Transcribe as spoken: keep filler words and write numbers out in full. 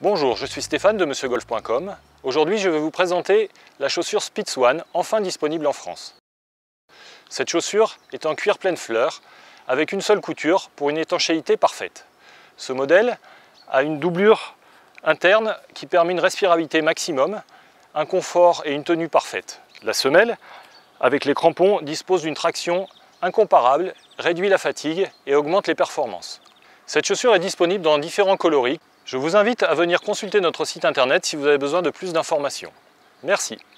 Bonjour, je suis Stéphane de monsieur golf point com. Aujourd'hui, je vais vous présenter la chaussure Spitz One, enfin disponible en France. Cette chaussure est en cuir pleine fleur, avec une seule couture pour une étanchéité parfaite. Ce modèle a une doublure interne qui permet une respirabilité maximum, un confort et une tenue parfaite. La semelle, avec les crampons, dispose d'une traction incomparable, réduit la fatigue et augmente les performances. Cette chaussure est disponible dans différents coloris. Je vous invite à venir consulter notre site internet si vous avez besoin de plus d'informations. Merci.